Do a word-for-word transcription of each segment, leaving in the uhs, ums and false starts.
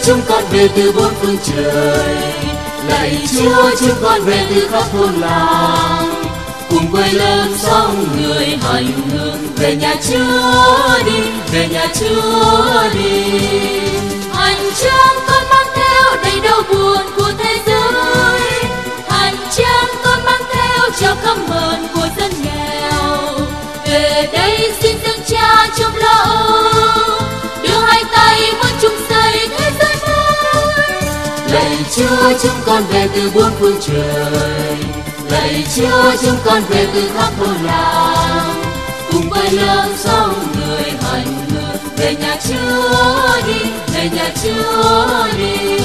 chúng con về từ bốn phương trời. Lạy Chúa, chúng con về từ khắp thôn làng, cùng quê lớn sông người hành hương về nhà Chúa đi, về nhà Chúa đi. Hành trang con mang theo đầy đau buồn của thế giới, hành trang con mang theo cho căm hờn của dân nghèo. Về đây xin dâng Cha trong lo âu, đưa hai tay muốn chung xây thế giới mới. Lạy Chúa, chúng con về từ bốn phương trời. Lạy Chúa, chúng con về từ khắp thôn làng, cùng quay lưng sông người hành hương về nhà Chúa đi, về nhà Chúa đi.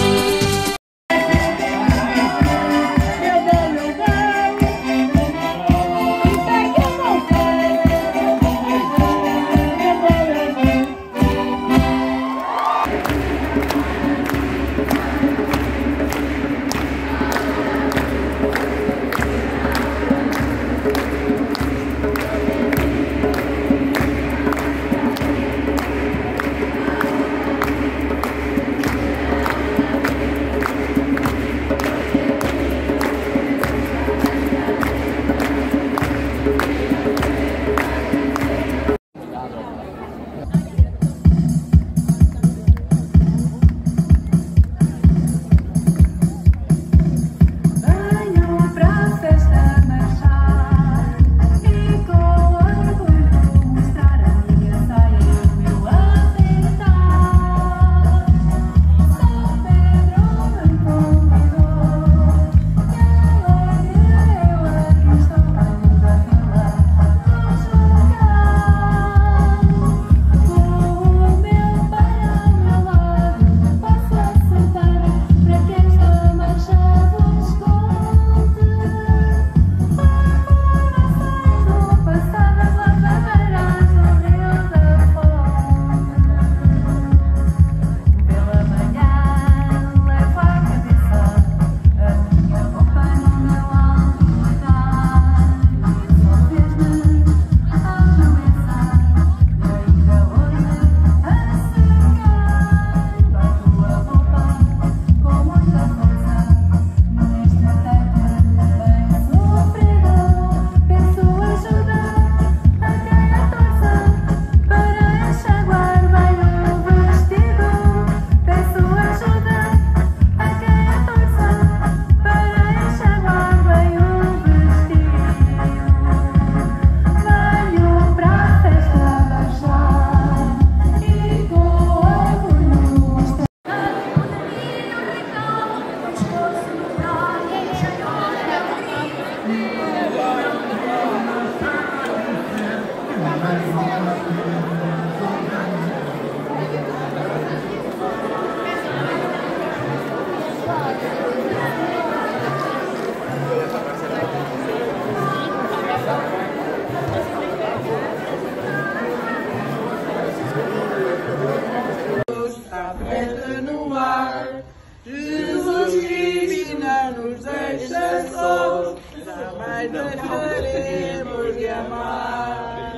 Jesus ensina-nos esta só, jamais deixaremos de amar.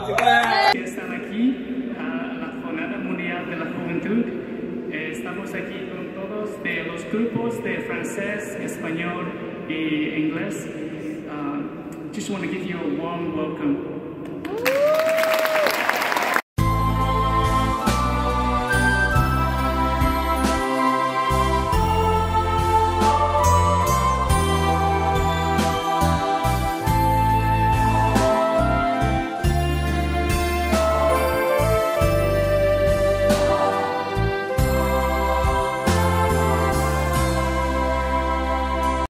Están aquí a la Jornada Mundial de la Juventud. Eh, estamos aquí con todos de los grupos de francés, español y inglés. Uh, just want to give you a warm welcome.